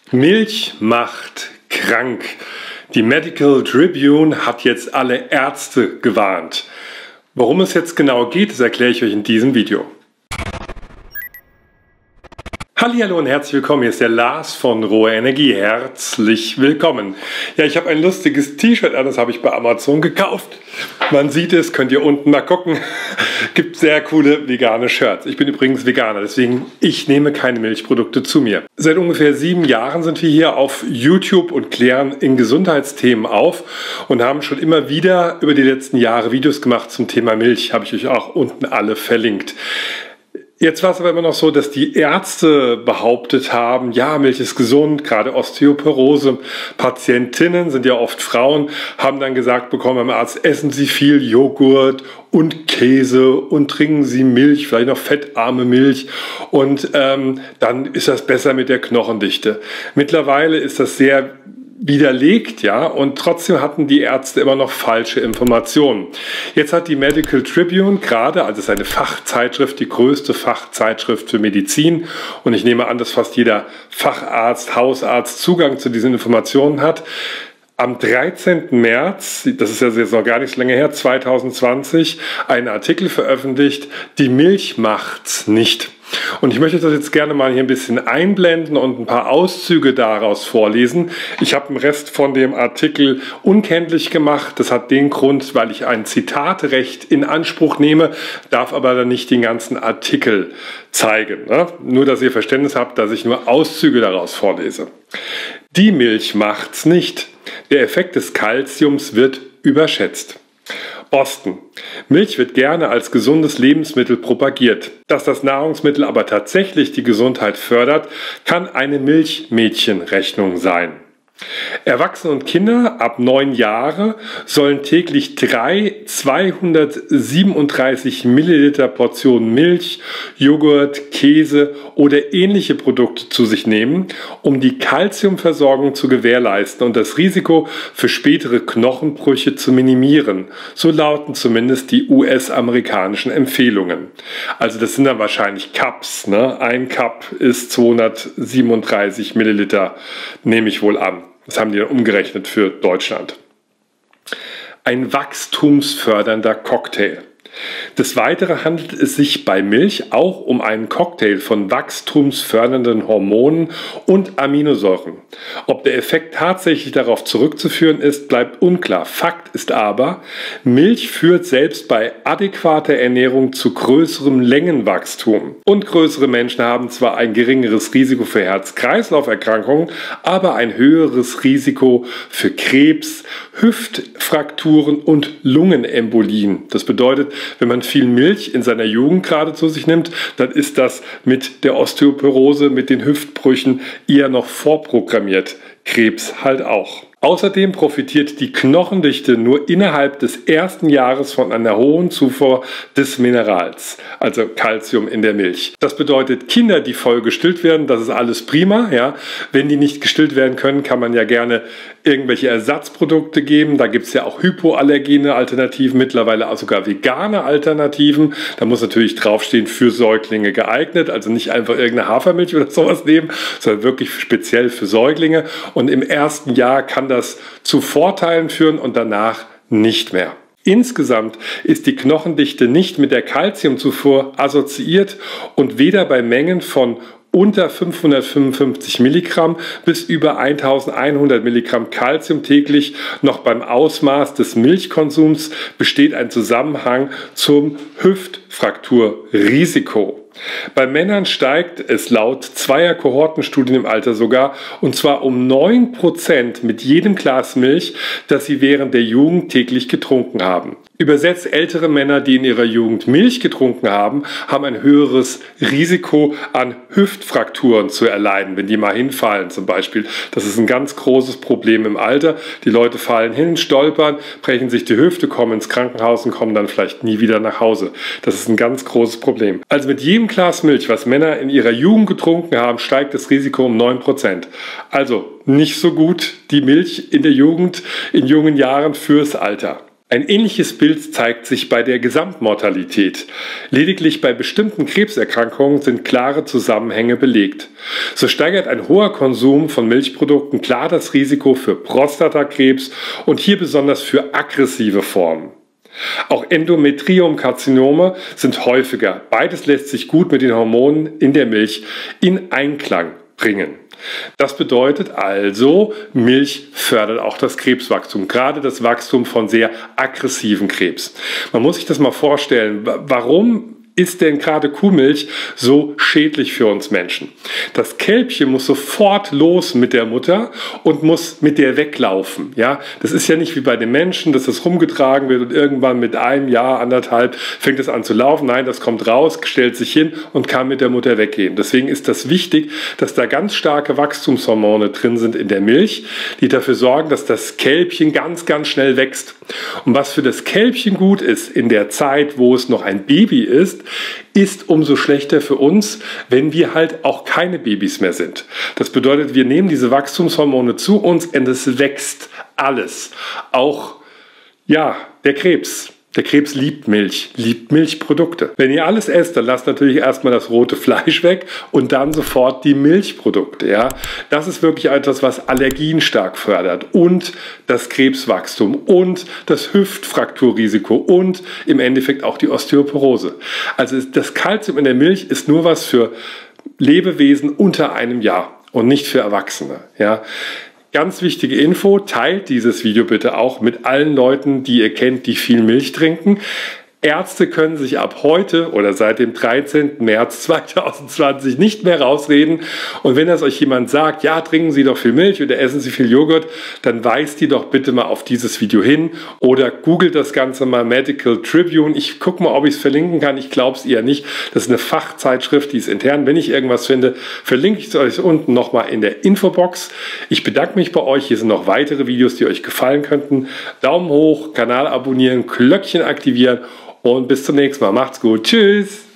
Milch macht krank. Die Medical Tribune hat jetzt alle Ärzte gewarnt. Worum es jetzt genau geht, das erkläre ich euch in diesem Video. Hallihallo und herzlich willkommen, hier ist der Lars von Rohe Energie. Herzlich willkommen. Ja, ich habe ein lustiges T-Shirt an, das habe ich bei Amazon gekauft. Man sieht es, könnt ihr unten mal gucken. Gibt sehr coole vegane Shirts. Ich bin übrigens Veganer, deswegen ich nehme keine Milchprodukte zu mir. Seit ungefähr 7 Jahren sind wir hier auf YouTube und klären in Gesundheitsthemen auf und haben schon immer wieder über die letzten Jahre Videos gemacht zum Thema Milch. Habe ich euch auch unten alle verlinkt. Jetzt war es aber immer noch so, dass die Ärzte behauptet haben, ja, Milch ist gesund, gerade Osteoporose. Patientinnen sind ja oft Frauen, haben dann gesagt bekommen beim Arzt, essen Sie viel Joghurt und Käse und trinken Sie Milch, vielleicht noch fettarme Milch und dann ist das besser mit der Knochendichte. Mittlerweile ist das sehr widerlegt, ja, und trotzdem hatten die Ärzte immer noch falsche Informationen. Jetzt hat die Medical Tribune gerade, also es ist eine Fachzeitschrift, die größte Fachzeitschrift für Medizin, und ich nehme an, dass fast jeder Facharzt, Hausarzt Zugang zu diesen Informationen hat, am 13. März, das ist ja jetzt noch gar nicht so lange her, 2020, einen Artikel veröffentlicht, die Milch macht's nicht. Und ich möchte das jetzt gerne mal hier ein bisschen einblenden und ein paar Auszüge daraus vorlesen. Ich habe den Rest von dem Artikel unkenntlich gemacht. Das hat den Grund, weil ich ein Zitatrecht in Anspruch nehme, darf aber dann nicht den ganzen Artikel zeigen. Ne? Nur, dass ihr Verständnis habt, dass ich nur Auszüge daraus vorlese. Die Milch macht's nicht. Der Effekt des Calciums wird überschätzt. Osten. Milch wird gerne als gesundes Lebensmittel propagiert. Dass das Nahrungsmittel aber tatsächlich die Gesundheit fördert, kann eine Milchmädchenrechnung sein. Erwachsene und Kinder ab 9 Jahre sollen täglich 3 237 Milliliter Portionen Milch, Joghurt, Käse oder ähnliche Produkte zu sich nehmen, um die Kalziumversorgung zu gewährleisten und das Risiko für spätere Knochenbrüche zu minimieren. So lauten zumindest die US-amerikanischen Empfehlungen. Also das sind dann wahrscheinlich Cups, ne? Ein Cup ist 237 Milliliter, nehme ich wohl an. Das haben die dann umgerechnet für Deutschland. Ein wachstumsfördernder Cocktail. Des Weiteren handelt es sich bei Milch auch um einen Cocktail von wachstumsfördernden Hormonen und Aminosäuren. Ob der Effekt tatsächlich darauf zurückzuführen ist, bleibt unklar. Fakt ist aber, Milch führt selbst bei adäquater Ernährung zu größerem Längenwachstum. Und größere Menschen haben zwar ein geringeres Risiko für Herz-Kreislauf-Erkrankungen, aber ein höheres Risiko für Krebs, Hüftfrakturen und Lungenembolien. Das bedeutet, wenn man viel Milch in seiner Jugend gerade zu sich nimmt, dann ist das mit der Osteoporose, mit den Hüftbrüchen eher noch vorprogrammiert. Krebs halt auch. Außerdem profitiert die Knochendichte nur innerhalb des ersten Jahres von einer hohen Zufuhr des Minerals, also Calcium in der Milch. Das bedeutet, Kinder, die voll gestillt werden, das ist alles prima. Ja. Wenn die nicht gestillt werden können, kann man ja gerne irgendwelche Ersatzprodukte geben. Da gibt es ja auch hypoallergene Alternativen, mittlerweile auch sogar vegane Alternativen. Da muss natürlich draufstehen, für Säuglinge geeignet, also nicht einfach irgendeine Hafermilch oder sowas nehmen, sondern wirklich speziell für Säuglinge. Und im ersten Jahr kann das zu Vorteilen führen und danach nicht mehr. Insgesamt ist die Knochendichte nicht mit der Calciumzufuhr assoziiert und weder bei Mengen von unter 555 Milligramm bis über 1100 Milligramm Calcium täglich noch beim Ausmaß des Milchkonsums besteht ein Zusammenhang zum Hüftfrakturrisiko. Bei Männern steigt es laut 2 Kohortenstudien im Alter sogar, und zwar um 9% mit jedem Glas Milch, das sie während der Jugend täglich getrunken haben. Übersetzt, ältere Männer, die in ihrer Jugend Milch getrunken haben, haben ein höheres Risiko an Hüftfrakturen zu erleiden, wenn die mal hinfallen zum Beispiel. Das ist ein ganz großes Problem im Alter. Die Leute fallen hin, stolpern, brechen sich die Hüfte, kommen ins Krankenhaus und kommen dann vielleicht nie wieder nach Hause. Das ist ein ganz großes Problem. Also mit jedem Glas Milch, was Männer in ihrer Jugend getrunken haben, steigt das Risiko um 9%. Also nicht so gut die Milch in der Jugend, in jungen Jahren fürs Alter. Ein ähnliches Bild zeigt sich bei der Gesamtmortalität. Lediglich bei bestimmten Krebserkrankungen sind klare Zusammenhänge belegt. So steigert ein hoher Konsum von Milchprodukten klar das Risiko für Prostatakrebs und hier besonders für aggressive Formen. Auch Endometriumkarzinome sind häufiger. Beides lässt sich gut mit den Hormonen in der Milch in Einklang bringen. Das bedeutet also, Milch fördert auch das Krebswachstum, gerade das Wachstum von sehr aggressiven Krebs. Man muss sich das mal vorstellen, warum ist denn gerade Kuhmilch so schädlich für uns Menschen? Das Kälbchen muss sofort los mit der Mutter und muss mit der weglaufen. Ja, das ist ja nicht wie bei den Menschen, dass das rumgetragen wird und irgendwann mit einem Jahr, anderthalb fängt es an zu laufen. Nein, das kommt raus, stellt sich hin und kann mit der Mutter weggehen. Deswegen ist das wichtig, dass da ganz starke Wachstumshormone drin sind in der Milch, die dafür sorgen, dass das Kälbchen ganz, ganz schnell wächst. Und was für das Kälbchen gut ist in der Zeit, wo es noch ein Baby ist umso schlechter für uns, wenn wir halt auch keine Babys mehr sind. Das bedeutet, wir nehmen diese Wachstumshormone zu uns und es wächst alles. Auch, ja, der Krebs. Der Krebs liebt Milch, liebt Milchprodukte. Wenn ihr alles esst, dann lasst natürlich erstmal das rote Fleisch weg und dann sofort die Milchprodukte. Ja? Das ist wirklich etwas, was Allergien stark fördert und das Krebswachstum und das Hüftfrakturrisiko und im Endeffekt auch die Osteoporose. Also das Kalzium in der Milch ist nur was für Lebewesen unter einem Jahr und nicht für Erwachsene. Ja? Ganz wichtige Info, teilt dieses Video bitte auch mit allen Leuten, die ihr kennt, die viel Milch trinken. Ärzte können sich ab heute oder seit dem 13. März 2020 nicht mehr rausreden. Und wenn das euch jemand sagt, ja, trinken Sie doch viel Milch oder essen Sie viel Joghurt, dann weist die doch bitte mal auf dieses Video hin oder googelt das Ganze mal Medical Tribune. Ich gucke mal, ob ich es verlinken kann. Ich glaube es eher nicht. Das ist eine Fachzeitschrift, die ist intern. Wenn ich irgendwas finde, verlinke ich es euch unten nochmal in der Infobox. Ich bedanke mich bei euch. Hier sind noch weitere Videos, die euch gefallen könnten. Daumen hoch, Kanal abonnieren, Glöckchen aktivieren. Und bis zum nächsten Mal. Macht's gut. Tschüss.